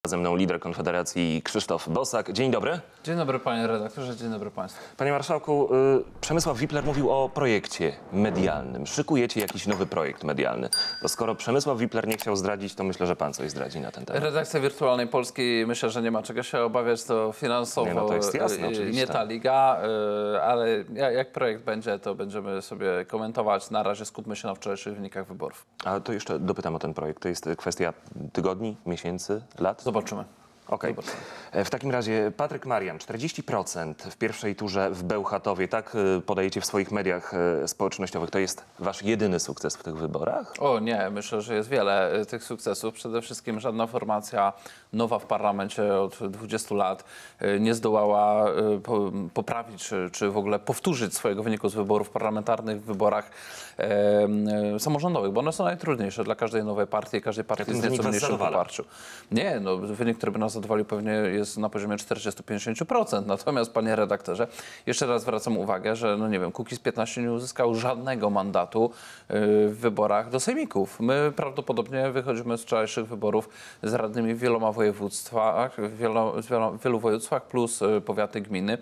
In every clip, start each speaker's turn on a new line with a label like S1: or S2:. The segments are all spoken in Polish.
S1: Ze mną lider Konfederacji Krzysztof Bosak. Dzień dobry.
S2: Dzień dobry panie redaktorze, dzień dobry państwu.
S1: Panie marszałku, Przemysław Wipler mówił o projekcie medialnym. Szykujecie jakiś nowy projekt medialny. To skoro Przemysław Wipler nie chciał zdradzić, to myślę, że pan coś zdradzi na ten temat.
S2: Redakcja Wirtualnej Polski, myślę, że nie ma czego się obawiać, to finansowo
S1: Nie, no to jest jasne, oczywiście.
S2: nie ta liga, ale jak projekt będzie, to będziemy sobie komentować. Na razie skupmy się na wczorajszych wynikach wyborów.
S1: A to jeszcze dopytam o ten projekt. To jest kwestia tygodni, miesięcy, lat?
S2: Zobaczymy.
S1: Okej. W takim razie Patryk Marian, 40% w pierwszej turze w Bełchatowie. Tak podajecie w swoich mediach społecznościowych. To jest wasz jedyny sukces w tych wyborach?
S2: O nie, myślę, że jest wiele tych sukcesów. Przede wszystkim żadna formacja nowa w parlamencie od 20 lat nie zdołała poprawić czy w ogóle powtórzyć swojego wyniku z wyborów parlamentarnych w wyborach samorządowych, bo one są najtrudniejsze dla każdej nowej partii, każdej partii z nieco mniejszym poparciu. Nie, no wynik, który by nas zadowolił, pewnie jest na poziomie 40-50%. Natomiast, panie redaktorze, jeszcze raz zwracam uwagę, że no nie wiem, Kukiz15 nie uzyskał żadnego mandatu w wyborach do sejmików. My prawdopodobnie wychodzimy z wczorajszych wyborów z radnymi w wieloma województwach, w wielu województwach plus powiaty, gminy.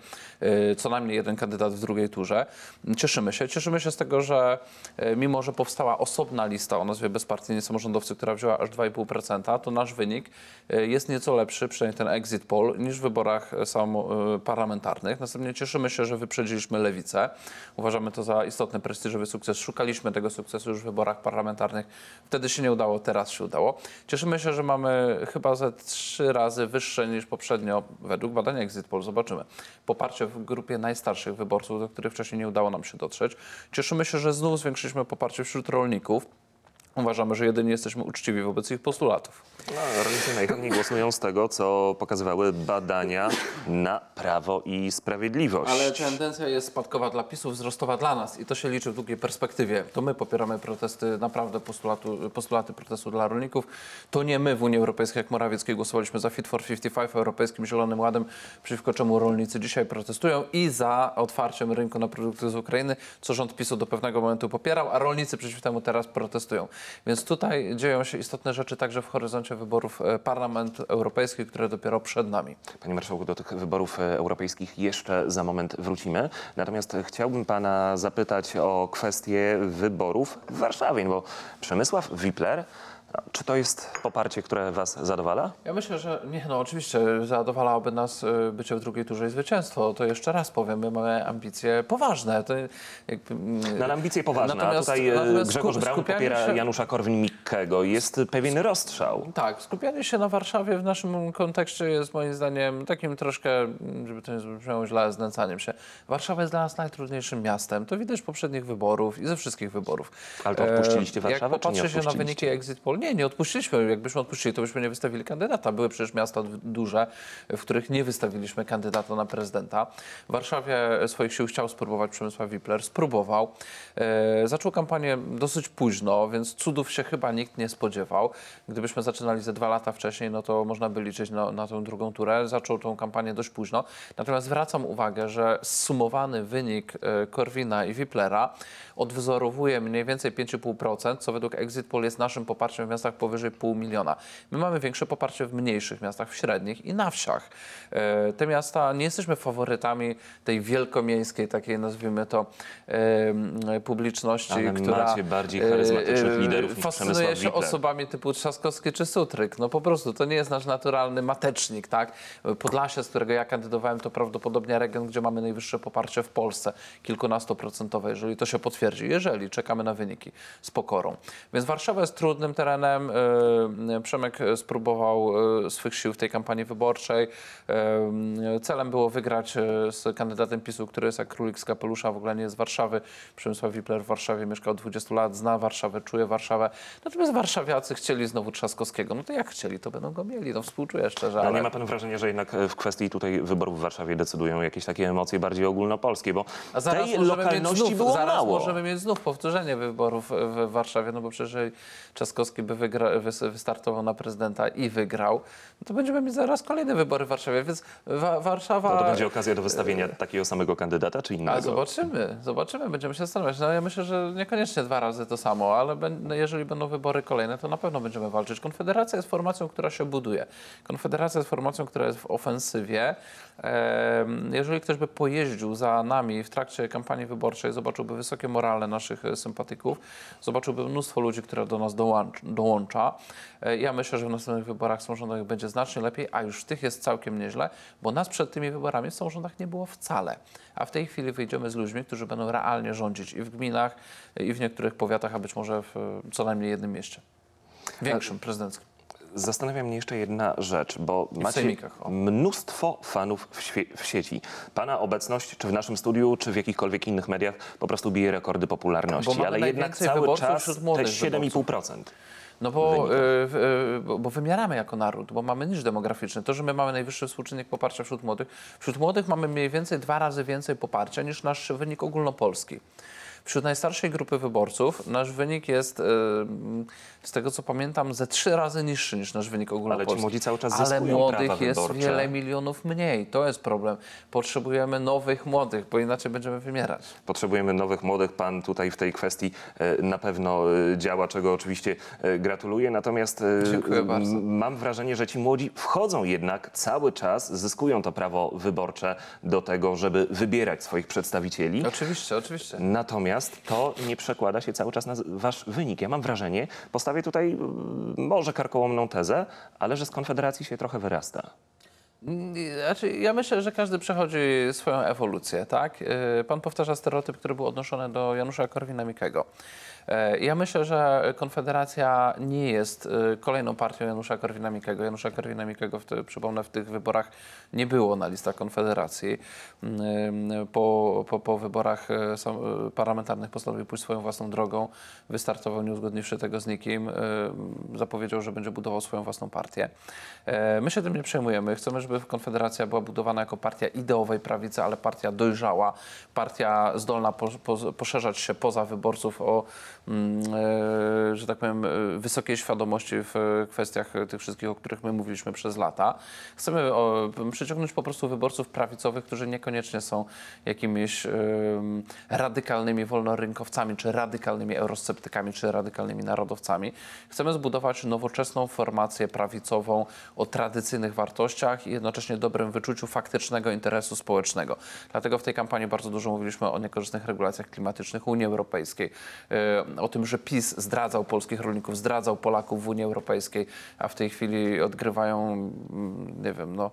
S2: Co najmniej jeden kandydat w drugiej turze. Cieszymy się z tego, że mimo, że powstała osobna lista o nazwie Bezpartyjni Samorządowcy, która wzięła aż 2,5%, to nasz wynik jest nieco lepszy, przynajmniej ten exit poll, niż w wyborach parlamentarnych. Następnie cieszymy się, że wyprzedziliśmy Lewicę. Uważamy to za istotny, prestiżowy sukces. Szukaliśmy tego sukcesu już w wyborach parlamentarnych. Wtedy się nie udało, teraz się udało. Cieszymy się, że mamy chyba ze 3 razy wyższe niż poprzednio, według badania exit poll, zobaczymy, poparcie w grupie najstarszych wyborców, do których wcześniej nie udało nam się dotrzeć. Cieszymy się, że znów zwiększyliśmy poparcie wśród rolników. Uważamy, że jedynie jesteśmy uczciwi wobec ich postulatów.
S1: No, rolnicy najchętniej głosują z tego, co pokazywały badania na Prawo i Sprawiedliwość.
S2: Ale tendencja jest spadkowa dla PiS-u, wzrostowa dla nas i to się liczy w długiej perspektywie. To my popieramy protesty, naprawdę postulaty protestu dla rolników. To nie my w Unii Europejskiej, jak Morawiecki, głosowaliśmy za Fit for 55, Europejskim Zielonym Ładem, przeciwko czemu rolnicy dzisiaj protestują i za otwarciem rynku na produkty z Ukrainy, co rząd PiS-u do pewnego momentu popierał, a rolnicy przeciw temu teraz protestują. Więc tutaj dzieją się istotne rzeczy także w horyzoncie wyborów Parlament Europejski, które dopiero przed nami.
S1: Panie marszałku, do tych wyborów europejskich jeszcze za moment wrócimy. Natomiast chciałbym pana zapytać o kwestię wyborów w Warszawie, bo Przemysław Wipler, czy to jest poparcie, które was zadowala?
S2: Ja myślę, że nie, no oczywiście zadowalałoby nas bycie w drugiej turze i zwycięstwo. To jeszcze raz powiem, my mamy ambicje poważne. To jakby,
S1: no, ale ambicje poważne, a tutaj Grzegorz Braun popiera Janusza Korwin-Mikkego. Jest pewien rozstrzał.
S2: Tak, skupianie się na Warszawie w naszym kontekście jest moim zdaniem takim troszkę, żeby to nie zabrzmiało źle, znęcaniem się. Warszawa jest dla nas najtrudniejszym miastem. To widać z poprzednich wyborów i ze wszystkich wyborów.
S1: Ale to odpuściliście Warszawę,
S2: jak popatrzy się na wyniki exit poll, nie odpuściliśmy. Jakbyśmy odpuścili, to byśmy nie wystawili kandydata. Były przecież miasta duże, w których nie wystawiliśmy kandydata na prezydenta. W Warszawie swoich sił chciał spróbować Przemysław Wipler. Spróbował. Zaczął kampanię dosyć późno, więc cudów się chyba nikt nie spodziewał. Gdybyśmy zaczynali ze 2 lata wcześniej, no to można by liczyć na tę drugą turę. Zaczął tą kampanię dość późno. Natomiast zwracam uwagę, że zsumowany wynik Korwina i Wiplera odwzorowuje mniej więcej 5,5%, co według exit poll jest naszym poparciem w miastach powyżej 500 000. My mamy większe poparcie w mniejszych miastach, w średnich i na wsiach. Te miasta, nie jesteśmy faworytami tej wielkomiejskiej, takiej nazwijmy to, publiczności,
S1: ale
S2: która
S1: macie bardziej charyzmatycznych liderów niż
S2: fascynuje się osobami typu Trzaskowski czy Sutryk. No po prostu to nie jest nasz naturalny matecznik, tak? Podlasie, z którego ja kandydowałem, to prawdopodobnie region, gdzie mamy najwyższe poparcie w Polsce, kilkunastoprocentowe, jeżeli to się potwierdzi. Jeżeli czekamy na wyniki z pokorą. Więc Warszawa jest trudnym terenem. Przemek spróbował swych sił w tej kampanii wyborczej. Celem było wygrać z kandydatem PiS-u, który jest jak królik z kapelusza, w ogóle nie jest z Warszawy. Przemysław Wipler w Warszawie mieszka od 20 lat, zna Warszawę, czuje Warszawę. Natomiast warszawiacy chcieli znowu Trzaskowskiego. No to jak chcieli, to będą go mieli. No współczuję szczerze.
S1: Ale nie ma pan wrażenia, że jednak w kwestii tutaj wyborów w Warszawie decydują jakieś takie emocje bardziej ogólnopolskie, bo tej lokalności było mało.
S2: Zaraz możemy mieć znów powtórzenie wyborów w Warszawie, no bo przecież Trzaskowski by wystartował na prezydenta i wygrał, no to będziemy mieć zaraz kolejne wybory w Warszawie, więc Warszawa...
S1: No to będzie okazja do wystawienia takiego samego kandydata, czy innego?
S2: A zobaczymy, będziemy się zastanawiać. No ja myślę, że niekoniecznie 2 razy to samo, ale jeżeli będą wybory kolejne, to na pewno będziemy walczyć. Konfederacja jest formacją, która się buduje. Konfederacja jest formacją, która jest w ofensywie. Jeżeli ktoś by pojeździł za nami w trakcie kampanii wyborczej, zobaczyłby wysokie morale naszych sympatyków, zobaczyłby mnóstwo ludzi, które do nas dołącza. Ja myślę, że w następnych wyborach samorządowych będzie znacznie lepiej, a już w tych jest całkiem nieźle, bo nas przed tymi wyborami w samorządach nie było wcale. A w tej chwili wyjdziemy z ludźmi, którzy będą realnie rządzić i w gminach, i w niektórych powiatach, a być może w co najmniej jednym mieście. Większym, prezydenckim.
S1: Zastanawia mnie jeszcze jedna rzecz, bo macie
S2: sejmikach, o.
S1: mnóstwo fanów w sieci. Pana obecność, czy w naszym studiu, czy w jakichkolwiek innych mediach, po prostu bije rekordy
S2: Bo
S1: popularności,
S2: mamy
S1: ale jednak
S2: najwięcej
S1: cały
S2: wyborców
S1: czas
S2: wśród
S1: te
S2: młodych
S1: 7,5%.
S2: No bo wymieramy jako naród, bo mamy niż demograficzny. To, że my mamy najwyższy współczynnik poparcia wśród młodych mamy mniej więcej 2 razy więcej poparcia niż nasz wynik ogólnopolski. Wśród najstarszej grupy wyborców nasz wynik jest, z tego co pamiętam, ze 3 razy niższy niż nasz wynik ogólnopolski.
S1: Ale ci młodzi cały czas
S2: Ale
S1: zyskują
S2: młodych
S1: prawa
S2: jest
S1: wyborcze.
S2: wiele milionów mniej. To jest problem. Potrzebujemy nowych młodych, bo inaczej będziemy wymierać.
S1: Potrzebujemy nowych, młodych. Pan tutaj w tej kwestii na pewno działa, czego oczywiście gratuluję. Natomiast
S2: Dziękuję bardzo.
S1: mam wrażenie, że ci młodzi wchodzą jednak cały czas, zyskują to prawo wyborcze do tego, żeby wybierać swoich przedstawicieli.
S2: Oczywiście, oczywiście.
S1: Natomiast to nie przekłada się cały czas na wasz wynik. Ja mam wrażenie, postawię tutaj może karkołomną tezę, ale że z Konfederacji się trochę wyrasta.
S2: Znaczy, ja myślę, że każdy przechodzi swoją ewolucję, tak? Pan powtarza stereotyp, który był odnoszony do Janusza Korwin-Mikkego. Ja myślę, że Konfederacja nie jest kolejną partią Janusza Korwin-Mikkego. Janusza Korwin-Mikkego, przypomnę, w tych wyborach nie było na listach Konfederacji. Po wyborach parlamentarnych postanowił pójść swoją własną drogą. Wystartował, nie uzgodniwszy tego z nikim. Zapowiedział, że będzie budował swoją własną partię. My się tym nie przejmujemy. Chcemy, żeby Konfederacja była budowana jako partia ideowej prawicy, ale partia dojrzała, partia zdolna poszerzać się poza wyborców o, że tak powiem, wysokiej świadomości w kwestiach tych wszystkich, o których my mówiliśmy przez lata. Chcemy przyciągnąć po prostu wyborców prawicowych, którzy niekoniecznie są jakimiś radykalnymi wolnorynkowcami, czy radykalnymi eurosceptykami, czy radykalnymi narodowcami. Chcemy zbudować nowoczesną formację prawicową o tradycyjnych wartościach i jednocześnie dobrym wyczuciu faktycznego interesu społecznego. Dlatego w tej kampanii bardzo dużo mówiliśmy o niekorzystnych regulacjach klimatycznych Unii Europejskiej, o tym, że PiS zdradzał polskich rolników, zdradzał Polaków w Unii Europejskiej, a w tej chwili odgrywają, nie wiem, no,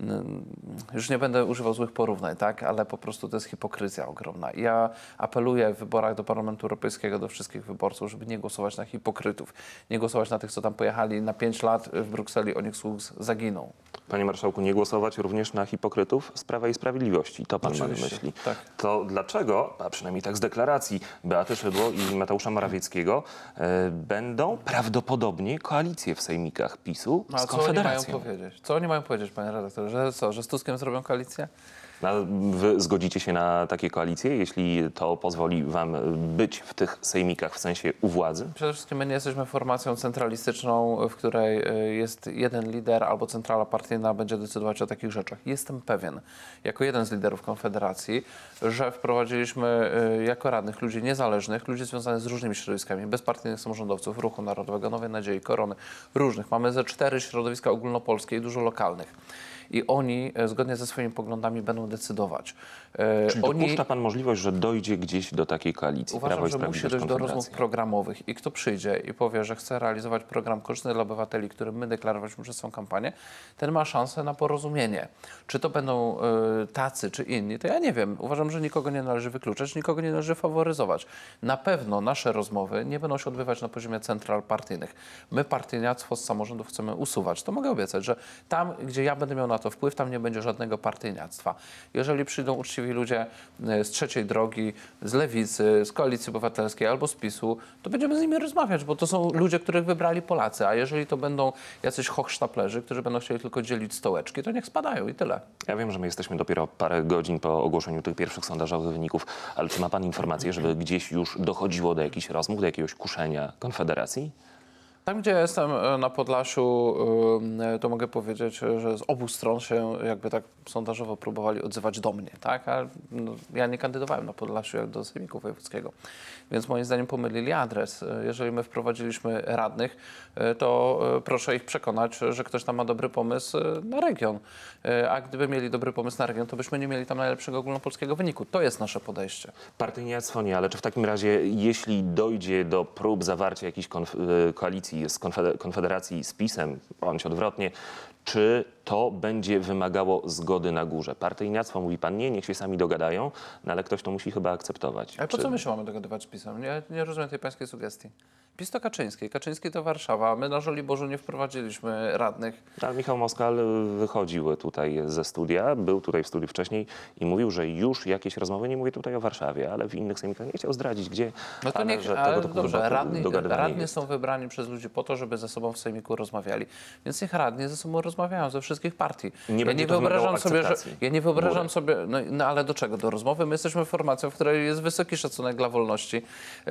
S2: już nie będę używał złych porównań, tak, ale po prostu to jest hipokryzja ogromna. Ja apeluję w wyborach do Parlamentu Europejskiego do wszystkich wyborców, żeby nie głosować na hipokrytów, nie głosować na tych, co tam pojechali na 5 lat w Brukseli, o nich słuch zaginą.
S1: Panie marszałku, nie głosować również na hipokrytów z Prawa i Sprawiedliwości. To pan ma na myśli.
S2: Tak.
S1: To dlaczego, a przynajmniej tak z deklaracji Beaty Szydło i Mateusza Morawieckiego, będą prawdopodobnie koalicje w sejmikach PiS-u z Konfederacją?
S2: Co oni mają powiedzieć? Co oni mają powiedzieć, panie redaktorze? Że co, że z Tuskiem zrobią koalicję?
S1: A wy zgodzicie się na takie koalicje, jeśli to pozwoli wam być w tych sejmikach, w sensie u władzy?
S2: Przede wszystkim my nie jesteśmy formacją centralistyczną, w której jest jeden lider albo centrala partyjna będzie decydować o takich rzeczach. Jestem pewien, jako jeden z liderów Konfederacji, że wprowadziliśmy jako radnych ludzi niezależnych, ludzi związanych z różnymi środowiskami, bezpartyjnych samorządowców, Ruchu Narodowego, Nowej Nadziei, Korony, różnych. Mamy ze 4 środowiska ogólnopolskie i dużo lokalnych. I oni zgodnie ze swoimi poglądami będą decydować.
S1: Czyli dopuszcza pan możliwość, że dojdzie gdzieś do takiej koalicji?
S2: Uważam, że musi dojść do rozmów programowych i kto przyjdzie i powie, że chce realizować program korzystny dla obywateli, który my deklarowaliśmy przez tą kampanię, ten ma szansę na porozumienie. Czy to będą tacy, czy inni, to ja nie wiem. Uważam, że nikogo nie należy wykluczać, nikogo nie należy faworyzować. Na pewno nasze rozmowy nie będą się odbywać na poziomie central partyjnych. My partyjniactwo z samorządów chcemy usuwać. To mogę obiecać, że tam, gdzie ja będę miał na to wpływ, tam nie będzie żadnego partyjniactwa. Jeżeli przyjdą uczciwi ludzie z Trzeciej Drogi, z Lewicy, z Koalicji Obywatelskiej albo z PiS-u, to będziemy z nimi rozmawiać, bo to są ludzie, których wybrali Polacy, a jeżeli to będą jacyś hochsztaplerzy, którzy będą chcieli tylko dzielić stołeczki, to niech spadają i tyle.
S1: Ja wiem, że my jesteśmy dopiero parę godzin po ogłoszeniu tych pierwszych sondażowych wyników, ale czy ma pan informację, żeby gdzieś już dochodziło do jakichś rozmów, do jakiegoś kuszenia Konfederacji?
S2: Tam, gdzie ja jestem na Podlasiu, to mogę powiedzieć, że z obu stron się jakby tak sondażowo próbowali odzywać do mnie, tak? A ja nie kandydowałem na Podlasiu jak do Sejmiku Wojewódzkiego, więc moim zdaniem pomylili adres. Jeżeli my wprowadziliśmy radnych, to proszę ich przekonać, że ktoś tam ma dobry pomysł na region. A gdyby mieli dobry pomysł na region, to byśmy nie mieli tam najlepszego ogólnopolskiego wyniku. To jest nasze podejście.
S1: Partyjniactwo nie, ale czy w takim razie, jeśli dojdzie do prób zawarcia jakiejś koalicji z Konfederacji z PiS-em, bądź odwrotnie, czy to będzie wymagało zgody na górze? Partyjniactwo, mówi pan, nie, niech się sami dogadają, no ale ktoś to musi chyba akceptować.
S2: Ale po co my się mamy dogadywać z PiS-em? Nie rozumiem tej pańskiej sugestii. PiS to Kaczyński, Kaczyński to Warszawa. My na Żoliborzu nie wprowadziliśmy radnych.
S1: A Michał Moskal wychodził tutaj ze studia, był tutaj w studiu wcześniej i mówił, że już jakieś rozmowy, nie mówię tutaj o Warszawie, ale w innych sejmikach, nie chciał zdradzić, gdzie.
S2: No to niech,
S1: że
S2: ale
S1: tego typu
S2: dobrze, radni
S1: jest.
S2: są wybrani przez ludzi po to, żeby ze sobą w sejmiku rozmawiali. Więc niech radni ze sobą rozmawiają ze wszystkich partii.
S1: Będzie to wymagało akceptacji
S2: Ja nie wyobrażam
S1: góry.
S2: sobie, no ale do czego? Do rozmowy? My jesteśmy formacją, w której jest wysoki szacunek dla wolności,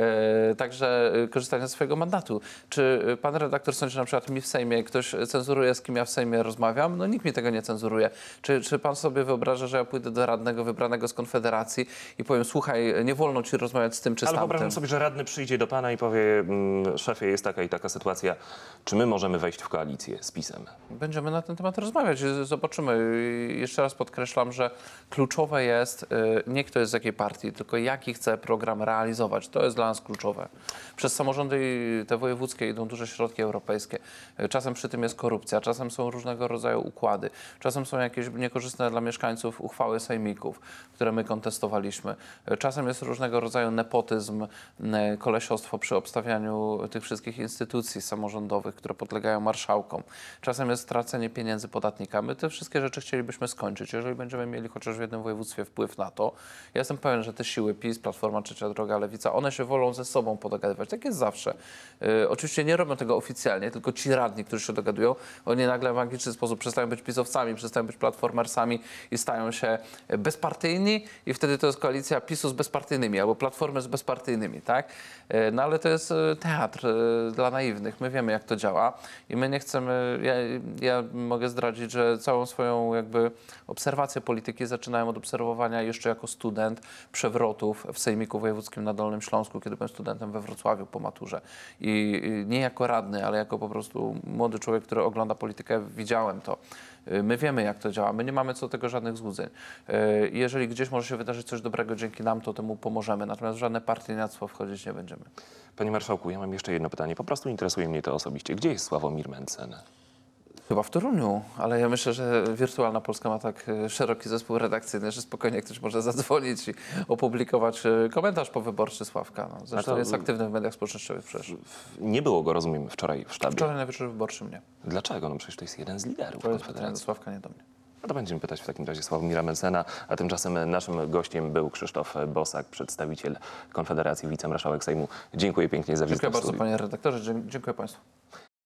S2: także korzystania ze swojego mandatu. Czy pan redaktor sądzi, że na przykład mi w Sejmie ktoś cenzuruje, z kim ja w Sejmie rozmawiam? No nikt mi tego nie cenzuruje. Czy pan sobie wyobraża, że ja pójdę do radnego wybranego z Konfederacji i powiem, słuchaj, nie wolno ci rozmawiać z tym czy z
S1: Ale
S2: tamtym?
S1: wyobrażam sobie, że radny przyjdzie do pana i powie, szefie, jest taka i taka sytuacja, czy my możemy wejść w koalicję z PiS-em?
S2: Będziemy na ten temat rozmawiać, zobaczymy. Jeszcze raz podkreślam, że kluczowe jest nie kto jest z jakiej partii, tylko jaki chce program realizować. To jest dla nas kluczowe. Przez samorządy te wojewódzkie idą duże środki europejskie. Czasem przy tym jest korupcja, czasem są różnego rodzaju układy, czasem są jakieś niekorzystne dla mieszkańców uchwały sejmików, które my kontestowaliśmy. Czasem jest różnego rodzaju nepotyzm, kolesiostwo przy obstawianiu tych wszystkich instytucji samorządowych, które podlegają marszałkom. Czasem jest tracenie pieniędzy podatnika. My te wszystkie rzeczy chcielibyśmy skończyć. Jeżeli będziemy mieli chociaż w jednym województwie wpływ na to, ja jestem pewien, że te siły PiS, Platforma, Trzecia Droga, Lewica, one się wolą ze sobą podogadywać. Tak jest zawsze. Oczywiście nie robią tego oficjalnie, tylko ci radni, którzy się dogadują, oni nagle w magiczny sposób przestają być pisowcami, przestają być platformersami i stają się bezpartyjni i wtedy to jest koalicja PiS-u z bezpartyjnymi albo Platformy z bezpartyjnymi, tak? No ale to jest teatr dla naiwnych. My wiemy, jak to działa i my nie chcemy, ja mogę zdradzić, że całą swoją jakby obserwację polityki zaczynałem od obserwowania jeszcze jako student przewrotów w Sejmiku Wojewódzkim na Dolnym Śląsku, kiedy byłem studentem we Wrocławiu po maturze. I nie jako radny, ale jako po prostu młody człowiek, który ogląda politykę, widziałem to. My wiemy, jak to działa. My nie mamy co do tego żadnych złudzeń. Jeżeli gdzieś może się wydarzyć coś dobrego dzięki nam, to temu pomożemy. Natomiast w żadne partyjniactwo wchodzić nie będziemy.
S1: Panie marszałku, ja mam jeszcze jedno pytanie. Po prostu interesuje mnie to osobiście. Gdzie jest Sławomir Mencen?
S2: Chyba w Toruniu, ale ja myślę, że Wirtualna Polska ma tak szeroki zespół redakcyjny, że spokojnie ktoś może zadzwonić i opublikować komentarz powyborczy Sławka. No, zresztą
S1: to
S2: jest aktywny w mediach społecznościowych przecież.
S1: Nie było go, rozumiem, wczoraj w sztabie.
S2: Wczoraj na wieczorze wyborczym nie.
S1: Dlaczego? No przecież to jest jeden z liderów
S2: To jest pytanie do
S1: Konfederacji.
S2: Sławka, nie do mnie.
S1: No to będziemy pytać w takim razie Sławomira Mencena, a tymczasem naszym gościem był Krzysztof Bosak, przedstawiciel Konfederacji, wicemarszałek Sejmu. Dziękuję pięknie za wizytę
S2: Dziękuję
S1: w
S2: bardzo,
S1: studiu.
S2: panie redaktorze. Dziękuję państwu.